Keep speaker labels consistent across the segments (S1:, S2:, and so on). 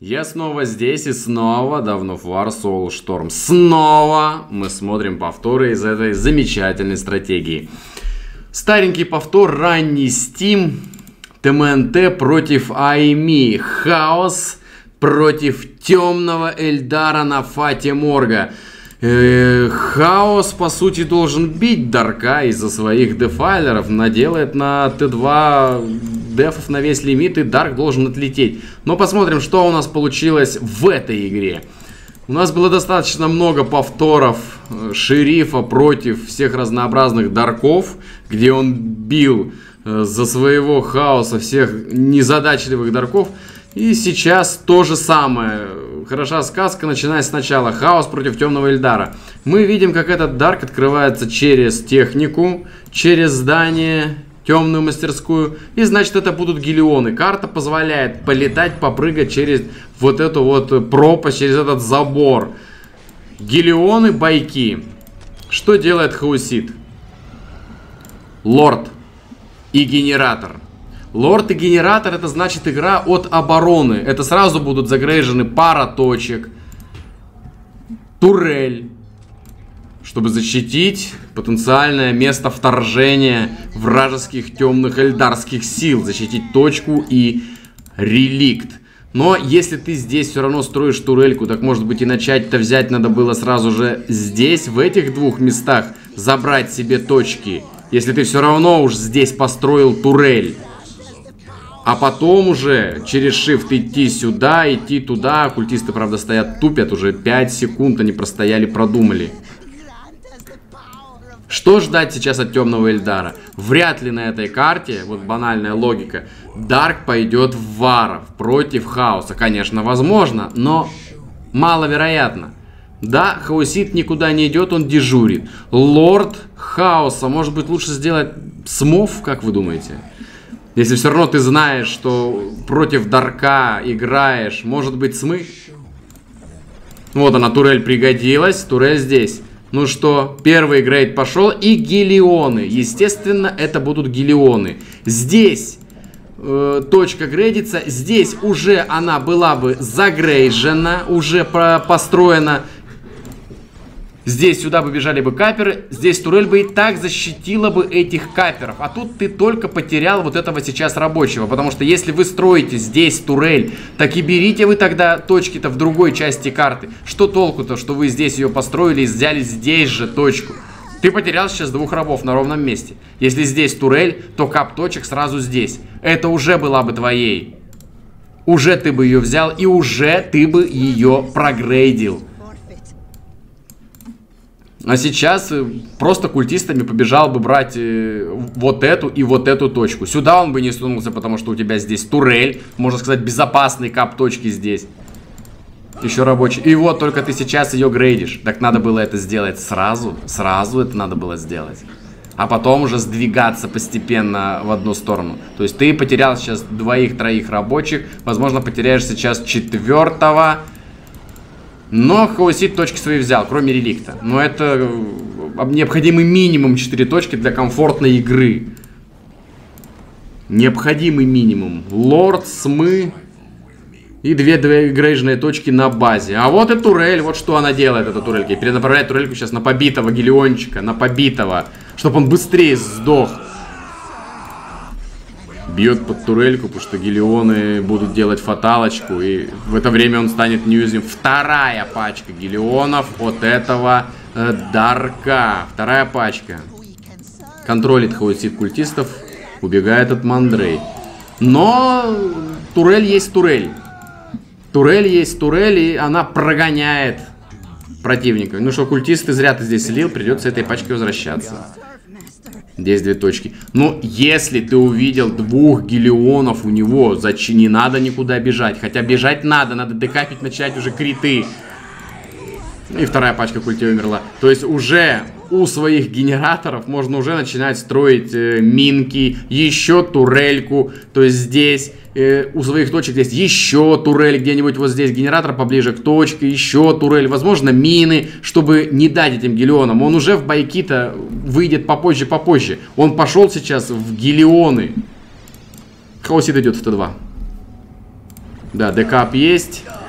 S1: Я снова здесь и снова Dawn of War Soulstorm. Снова мы смотрим повторы из этой замечательной стратегии. Старенький повтор, ранний Steam, ТМНТ против Айми, Хаос против темного Эльдара на Фате Морга. Хаос, по сути, должен бить Дарка из-за своих дефайлеров. Наделает на Т2 дефов на весь лимит, и Дарк должен отлететь. Но посмотрим, что у нас получилось в этой игре. У нас было достаточно много повторов шерифа против всех разнообразных Дарков, где он бил за своего Хаоса всех незадачливых Дарков. И сейчас то же самое. Хороша сказка, начиная сначала. Хаос против темного Эльдара. Мы видим, как этот Дарк открывается через технику, через здание, темную мастерскую. И значит, это будут гелионы. Карта позволяет полетать, попрыгать через вот эту вот пропасть, через этот забор. Гелионы, байки. Что делает Хаусит? Лорд и генератор. Лорд и генератор — это значит игра от обороны. Это сразу будут загрейжены пара точек. Турель. Чтобы защитить потенциальное место вторжения вражеских темных эльдарских сил. Защитить точку и реликт. Но если ты здесь все равно строишь турельку, так может быть и начать-то взять надо было сразу же здесь, в этих двух местах, забрать себе точки. Если ты все равно уж здесь построил турель. А потом уже через shift идти сюда, идти туда. Культисты, правда, стоят, тупят. Уже 5 секунд они простояли, продумали. Что ждать сейчас от темного Эльдара? Вряд ли на этой карте, вот банальная логика, Дарк пойдет в варов против Хаоса. Конечно, возможно, но маловероятно. Да, Хаусит никуда не идет, он дежурит. Лорд Хаоса, может быть, лучше сделать смов, как вы думаете? Если все равно ты знаешь, что против Дарка играешь, может быть, смы? Вот она, турель пригодилась, турель здесь. Ну что, первый грейд пошел, и гелионы. Естественно, это будут гелионы. Здесь точка грейдится, здесь уже она была бы загрейжена, уже построена. Здесь сюда бы бежали бы каперы, здесь турель бы и так защитила бы этих каперов. А тут ты только потерял вот этого сейчас рабочего. Потому что если вы строите здесь турель, так и берите вы тогда точки-то в другой части карты. Что толку-то, что вы здесь ее построили и взяли здесь же точку? Ты потерял сейчас двух рабов на ровном месте. Если здесь турель, то кап точек сразу здесь. Это уже была бы твоей. Уже ты бы ее взял и уже ты бы ее прогрейдил. А сейчас просто культистами побежал бы брать вот эту и вот эту точку. Сюда он бы не сунулся, потому что у тебя здесь турель. Можно сказать, безопасный кап точки здесь. Еще рабочий. И вот только ты сейчас ее грейдишь. Так надо было это сделать сразу. Сразу это надо было сделать. А потом уже сдвигаться постепенно в одну сторону. То есть ты потерял сейчас двоих-троих рабочих. Возможно, потеряешь сейчас четвертого. Но Хаусит точки свои взял, кроме реликта. Но это необходимый минимум 4 точки для комфортной игры. Необходимый минимум. Лорд, смы и 2 грейжные точки на базе. А вот и турель, вот что она делает, эта турелька. И перенаправляет турельку сейчас на побитого гелиончика, на побитого, чтобы он быстрее сдох. Бьет под турельку, потому что гелионы будут делать фаталочку. И в это время он станет неуязвим. Вторая пачка гелионов от этого Дарка. Вторая пачка. Контролит Хаусит культистов. Убегает от Мандрей. Но турель есть турель. Турель есть турель, и она прогоняет противника. Ну что, культисты, зря ты здесь слил. Придется этой пачкой возвращаться. Здесь 2 точки. Но если ты увидел 2 гелионов у него, зачем не надо никуда бежать? Хотя бежать надо декапить, начать уже криты. И вторая пачка культи умерла. То есть уже у своих генераторов можно уже начинать строить минки, еще турельку. То есть здесь у своих точек есть еще турель где-нибудь вот здесь. Генератор поближе к точке, еще турель. Возможно, мины, чтобы не дать этим гелионам. Он уже в байки-то выйдет попозже. Он пошел сейчас в гелионы. Хаусит идет в Т2. Да, декап есть.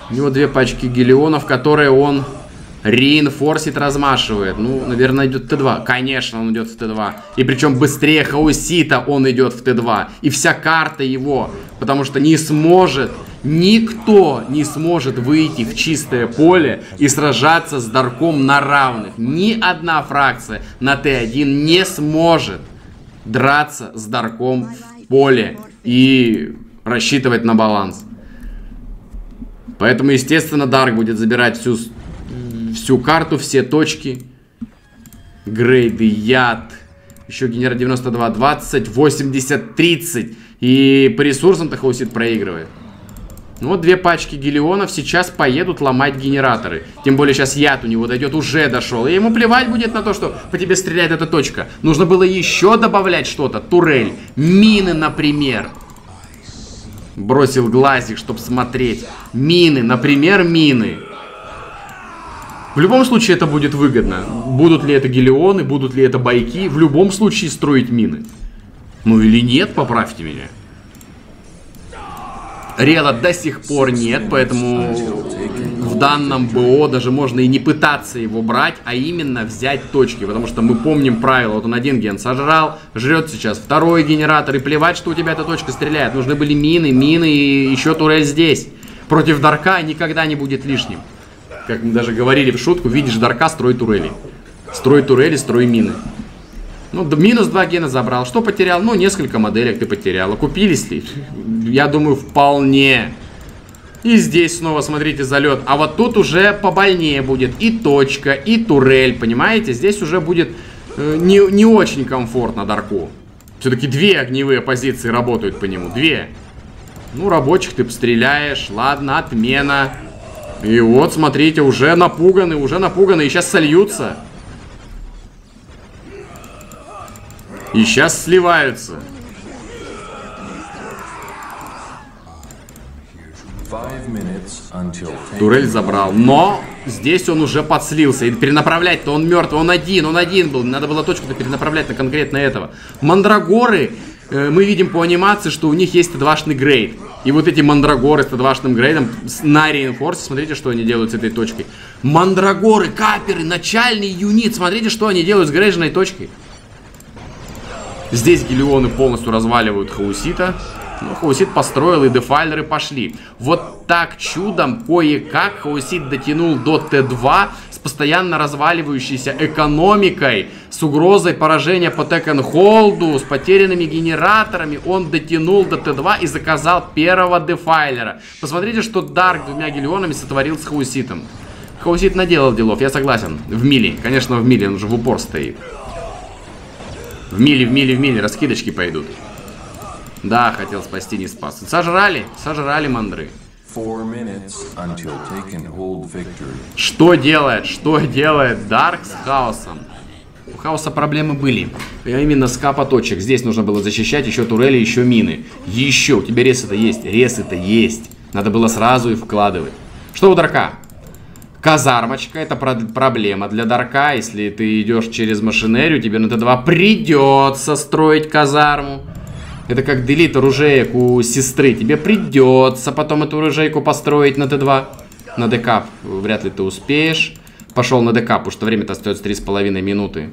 S1: У него 2 пачки гелионов, которые он реинфорсит, размашивает. Ну, наверное, идет в Т2. Конечно, он идет в Т2. И причем быстрее Хаосита он идет в Т2. И вся карта его. Потому что не сможет, никто не сможет выйти в чистое поле и сражаться с Дарком на равных. Ни одна фракция на Т1 не сможет драться с Дарком в поле и рассчитывать на баланс. Поэтому, естественно, Дарк будет забирать всю карту, все точки. Грейды, яд. Еще генерал 92, 20, 80, 30. И по ресурсам-то Хаусит проигрывает. Ну вот 2 пачки гелионов сейчас поедут ломать генераторы. Тем более сейчас яд у него дойдет, уже дошел. И ему плевать будет на то, что по тебе стреляет эта точка. Нужно было еще добавлять что-то. Турель, мины, например. Бросил глазик, чтобы смотреть. Мины, например, мины. В любом случае это будет выгодно. Будут ли это гелионы, будут ли это байки. В любом случае строить мины. Ну или нет, поправьте меня. Рела до сих пор нет, поэтому в данном БО даже можно и не пытаться его брать, а именно взять точки. Потому что мы помним правило, вот он один ген сожрал, жрет сейчас второй генератор, и плевать, что у тебя эта точка стреляет. Нужны были мины и еще турель здесь. Против Дарка никогда не будет лишним. Как мы даже говорили в шутку, видишь Дарка, строй турели. Строй турели, строй мины. Ну, минус 2 гена забрал. Что потерял? Ну, несколько моделек ты потерял. Окупились ли? Я думаю, вполне. И здесь снова, смотрите, залет. А вот тут уже побольнее будет. И точка, и турель, понимаете? Здесь уже будет не очень комфортно Дарку. Все-таки 2 огневые позиции работают по нему. 2. Ну, рабочих ты постреляешь. Ладно, отмена. И вот, смотрите, уже напуганы. И сейчас сольются. И сейчас сливаются. Турель забрал. Но здесь он уже подслился. И перенаправлять-то он мертвый. Он один был. Надо было точку-то перенаправлять на конкретно этого. Мандрагоры, мы видим по анимации, что у них есть Т2-шный грейд. И вот эти мандрагоры с Т2-шным грейдом на реинфорсе, смотрите, что они делают с этой точкой. Мандрагоры, каперы, начальный юнит. Смотрите, что они делают с грейженной точкой. Здесь гелионы полностью разваливают Хаусита. Ну, Хаусит построил, и дефайлеры пошли. Вот так чудом кое-как Хаусит дотянул до Т2 с постоянно разваливающейся экономикой, с угрозой поражения по Текенхолду, с потерянными генераторами. Он дотянул до Т2 и заказал первого дефайлера. Посмотрите, что Дарк 2 гелионами сотворил с Хауситом. Хаусит наделал делов, я согласен. В мили, конечно, в мили, он уже в упор стоит. В мили, раскидочки пойдут. Да, хотел спасти, не спас. Сожрали мандры. Что делает Дарк с Хаосом? У Хаоса проблемы были. А именно скапа точек. Здесь нужно было защищать еще турели, еще мины. Еще, у тебя рез-то есть. Надо было сразу и вкладывать. Что у Дарка? Казармочка, это проблема для Дарка. Если ты идешь через машинерию, тебе на Т2 придется строить казарму. Это как делит оружеек у сестры. Тебе придется потом эту оружейку построить на Т2. На декап вряд ли ты успеешь. Пошел на декап, потому что время-то остается 3,5 минуты.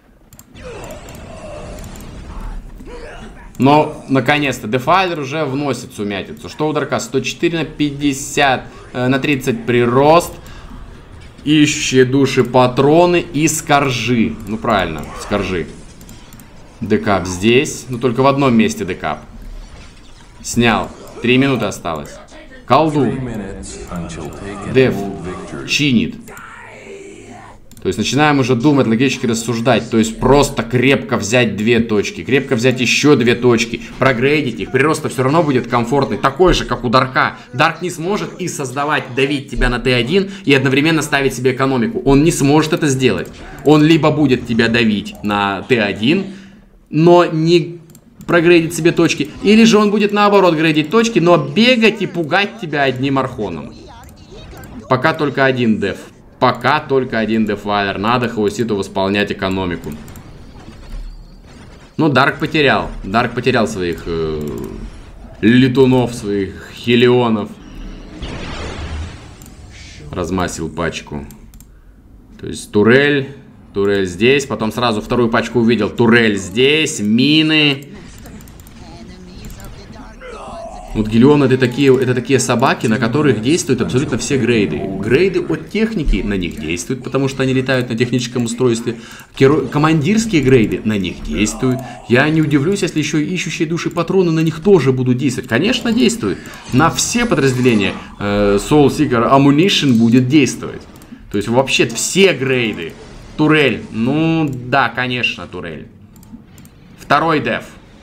S1: Но, наконец-то, дефайлер уже вносит сумятицу. Что у Дарка? 104 на 50 на 30 прирост. Ищущие души, патроны и скоржи. Ну, правильно, скоржи. Декап здесь. Ну, только в одном месте декап. Снял. 3 минуты осталось. Колду. Деф. Чинит. То есть начинаем уже думать, логически рассуждать. То есть просто крепко взять 2 точки. Крепко взять еще 2 точки. Прогрейдить их. Прирост-то все равно будет комфортный. Такой же, как у Дарка. Дарк не сможет и создавать, давить тебя на Т1 и одновременно ставить себе экономику. Он не сможет это сделать. Он либо будет тебя давить на Т1, но не прогрейдить себе точки. Или же он будет наоборот грейдить точки, но бегать и пугать тебя одним архоном. Пока только один деф. Пока только один дефайлер. Надо Хауситу восполнять экономику. Но Дарк потерял. Дарк потерял своих летунов, своих хелионов. Размасил пачку. То есть турель. Турель здесь. Потом сразу вторую пачку увидел. Турель здесь. Мины. Вот Гелион это такие собаки, на которых действуют абсолютно все грейды. Грейды от техники на них действуют, потому что они летают на техническом устройстве. Командирские грейды на них действуют. Я не удивлюсь, если еще ищущие души патроны на них тоже будут действовать. Конечно, действуют. На все подразделения Soul Seeker Ammunition будет действовать. То есть вообще все грейды. Турель. Ну да, конечно, турель. Второй деф.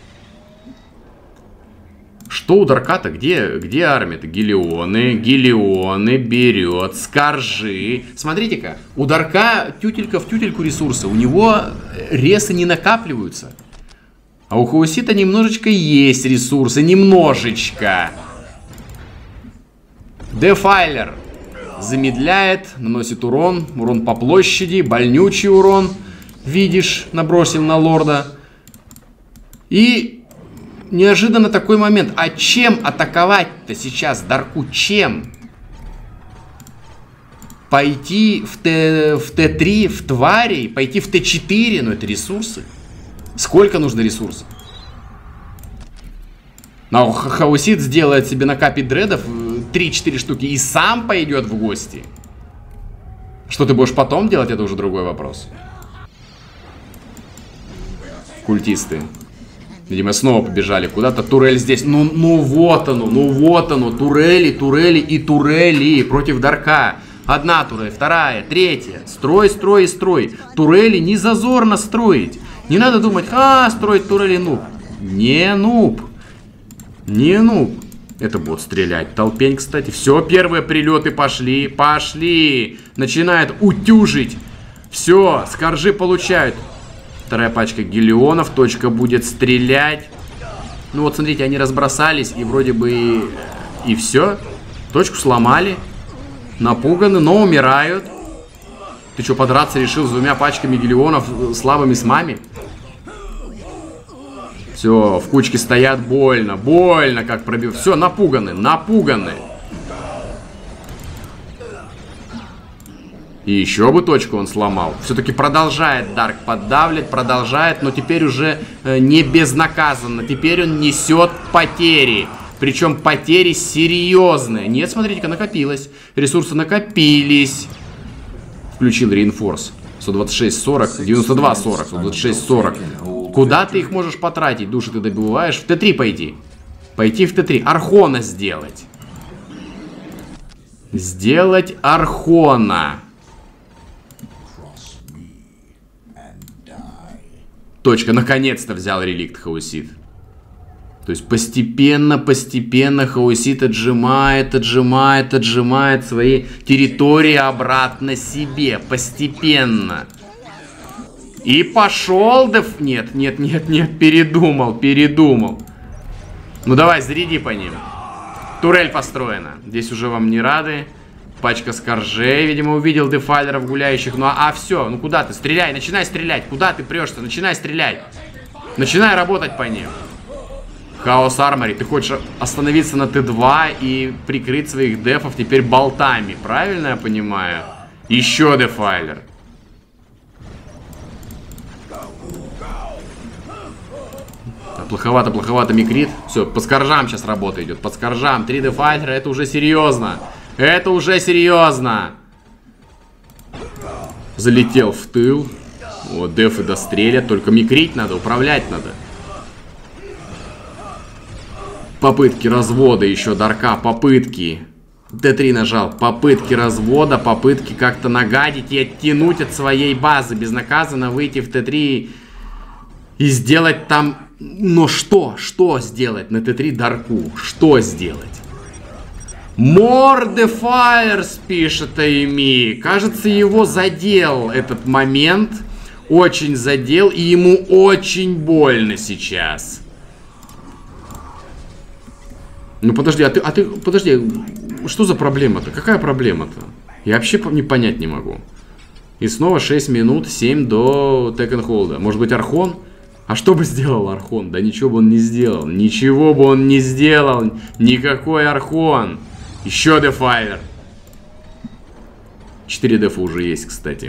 S1: Что у Дарка-то? Где армия-то? Гелионы берет, скоржи. Смотрите-ка, у Дарка тютелька в тютельку ресурсы. У него ресы не накапливаются. А у Хаусита немножечко есть ресурсы. Немножечко. Дефайлер замедляет, наносит урон. Урон по площади, больнючий урон. Видишь, набросил на лорда. И... неожиданно такой момент. А чем атаковать-то сейчас Дарку? Чем? Пойти в Т3, в тварей? Пойти в Т4? Ну это ресурсы. Сколько нужно ресурсов? Но Хаусит сделает себе накапить дредов 3-4 штуки и сам пойдет в гости. Что ты будешь потом делать, это уже другой вопрос. Культисты. Видимо, снова побежали куда-то. Турель здесь. Ну вот оно. Турели, турели и турели против Дарка. Одна турель, вторая, третья. Строй, строй и строй. Турели не зазорно строить. Не надо думать, строить турели нуб. Не нуб. Не нуб. Это будет стрелять. Толпень, кстати. Все, первые прилеты пошли. Пошли. Начинает утюжить. Все, скоржи получают. Вторая пачка гелионов. Точка будет стрелять. Ну вот, смотрите, они разбросались. И вроде бы и все. Точку сломали. Напуганы, но умирают. Ты что, подраться решил с двумя пачками гелионов слабыми с мами? Все, в кучке стоят, больно. Больно, как пробив. Все, напуганы, напуганы. И еще бы точку он сломал. Все-таки продолжает Дарк поддавливать, продолжает, но теперь уже не безнаказанно. Теперь он несет потери. Причем потери серьезные. Нет, смотрите-ка, накопилось. Ресурсы накопились. Включил реинфорс. 126-40, 92-40, 126-40. Куда ты их можешь потратить? Души ты добиваешь. В Т3 пойти. Пойти в Т3. Архона сделать. Сделать Архона. Точка. Наконец-то взял реликт Хаусит. То есть постепенно Хаусит отжимает свои территории обратно себе. Постепенно. И пошел деф... Нет, передумал. Ну давай, заряди по ним. Турель построена. Здесь уже вам не рады. Пачка скоржей, видимо, увидел дефайлеров гуляющих. Ну все, ну куда ты? Стреляй, начинай стрелять. Куда ты прешься? Начинай стрелять. Начинай работать по ним. Хаос Армори, ты хочешь остановиться на Т2 и прикрыть своих дефов теперь болтами. Правильно я понимаю? Еще дефайлер. Плоховато микрит. Все, по скоржам сейчас работа идет. По скоржам. 3 дефайлера, это уже серьезно. Это уже серьезно. Залетел в тыл. Вот, дефы дострелят. Только микрить надо, управлять надо. Попытки развода еще Дарка. Попытки. Т3 нажал. Попытки развода. Попытки как-то нагадить и оттянуть от своей базы. Безнаказанно выйти в Т3 и сделать там... Но что? Что сделать на Т3 Дарку? Что сделать? More Defiers, пишет Айми. Кажется, его задел этот момент. Очень задел. И ему очень больно сейчас. Ну подожди, подожди. Что за проблема-то? Какая проблема-то? Я вообще не понять не могу. И снова 6 минут, 7 до Текенхолда. Может быть, Архон? А что бы сделал Архон? Да ничего бы он не сделал. Ничего бы он не сделал. Никакой Архон. Еще дефайлер. 4 дефа уже есть, кстати.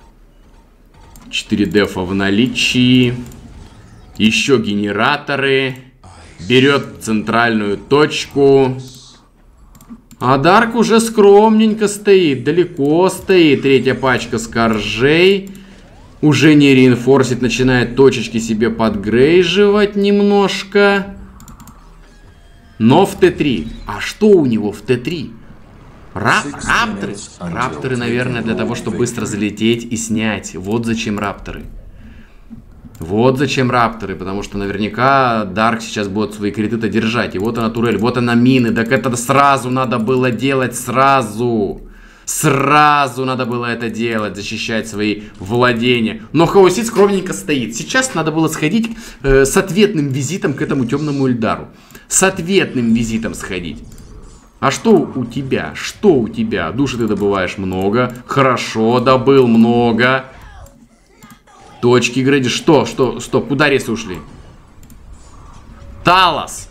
S1: 4 дефа в наличии. Еще генераторы. Берет центральную точку. А Дарк уже скромненько стоит. Далеко стоит. Третья пачка скоржей. Уже не реинфорсит. Начинает точечки себе подгрейживать немножко. Но в Т3. А что у него в Т3? Рапторы? Рапторы, наверное, для того, чтобы быстро залететь и снять. Вот зачем рапторы. Вот зачем рапторы. Потому что наверняка Дарк сейчас будет свои криты-то держать. И вот она турель, вот она мины. Так это сразу надо было делать, сразу. Сразу надо было это делать, защищать свои владения. Но Хаосит скромненько стоит. Сейчас надо было сходить с ответным визитом к этому темному Ильдару. С ответным визитом сходить. А что у тебя? Что у тебя? Души ты добываешь много. Хорошо, добыл много. Точки грейдишь. Что? Куда ресы ушли? Талос.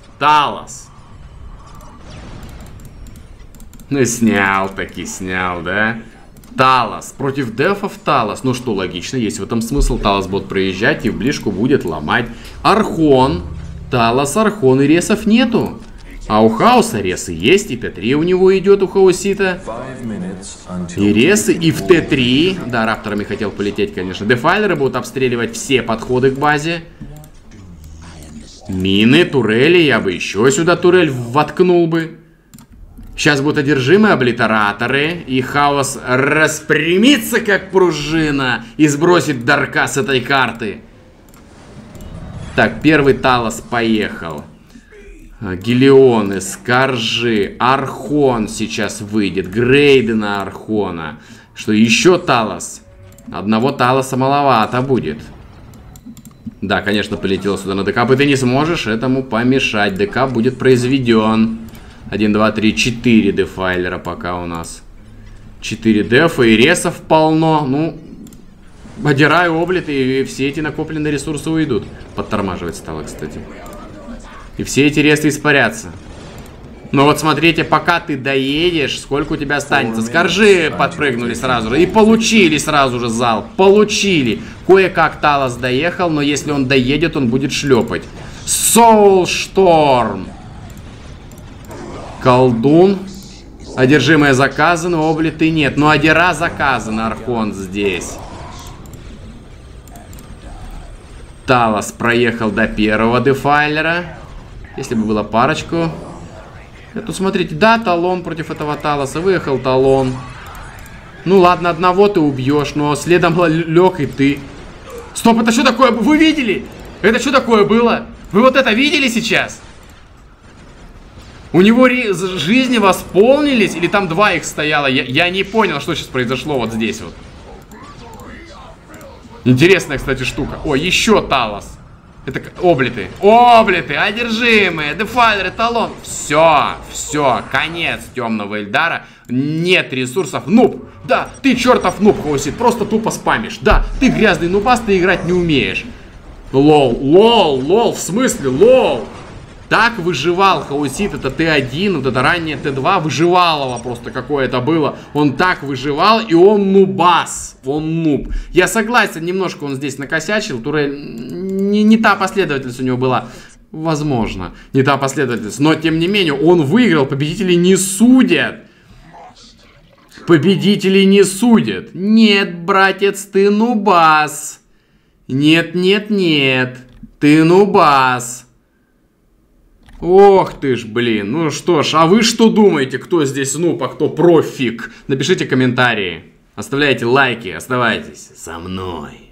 S1: Ну, снял, да? Талос. Против дефов Талос. Ну что, логично, есть в этом смысл. Талос будет проезжать и в ближку будет ломать. Архон. Талос, Архон и ресов нету. А у Хаоса ресы есть, и Т3 у него идет, у Хаосита. И ресы, и в Т3. Да, рапторами хотел полететь, конечно. Дефайлеры будут обстреливать все подходы к базе. Мины, турели, я бы еще сюда турель воткнул бы. Сейчас будут одержимые облитераторы. И Хаос распрямится, как пружина, и сбросит Дарка с этой карты. Так, первый Талос поехал. Гелионы, Скоржи, Архон сейчас выйдет. Грейды на Архона. Что, еще Талос? Одного Талоса маловато будет. Да, конечно, полетел сюда на ДК. И ты не сможешь этому помешать. ДК будет произведен. 1, 2, 3, 4 дефайлера пока у нас. 4 дефа и ресов полно. Ну, одираю облиты, и все эти накопленные ресурсы уйдут. Подтормаживать стало, кстати. И все эти ресы испарятся. Но вот смотрите, пока ты доедешь, сколько у тебя останется. Скоржи подпрыгнули сразу же. И получили сразу же залп. Получили. Кое-как Талос доехал, но если он доедет, он будет шлепать. Соулшторм. Колдун. Одержимое заказано, облиты нет. Но Адира заказано, Архон здесь. Талос проехал до первого дефайлера. Если бы была парочку. Тут смотрите, да, талон против этого Талоса. Выехал талон. Ну ладно, одного ты убьешь, но следом лег и ты. Стоп, это что такое? Вы видели? Это что такое было? Вы вот это видели сейчас? У него жизни восполнились? Или там два их стояло? Я не понял, что сейчас произошло вот здесь вот. Интересная, кстати, штука. О, еще Талос. Это облиты. Облиты, одержимые, дефайлеры, талон. Все, конец темного Ильдара. Нет ресурсов. Нуб. Да, ты чертов нуб, Хаосит. Просто тупо спамишь. Да, ты грязный нубас, ты играть не умеешь. Лол, в смысле, лол. Так выживал Хаосит, это Т1, вот это раннее Т2, выживалово просто какое-то было. Он так выживал, и он нубас, он нуб. Я согласен, немножко он здесь накосячил, турель, не та последовательность у него была. Возможно, не та последовательность, но тем не менее он выиграл, победители не судят. Победители не судят. Нет, братец, ты нубас. Нет, ты нубас. Ох ты ж, блин. Ну что ж, а вы что думаете, кто здесь нуб, а кто профик? Напишите комментарии. Оставляйте лайки, оставайтесь со мной.